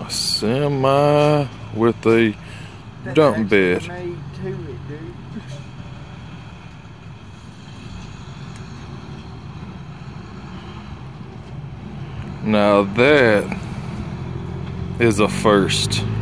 Semi with a dump bed. Now that is a first.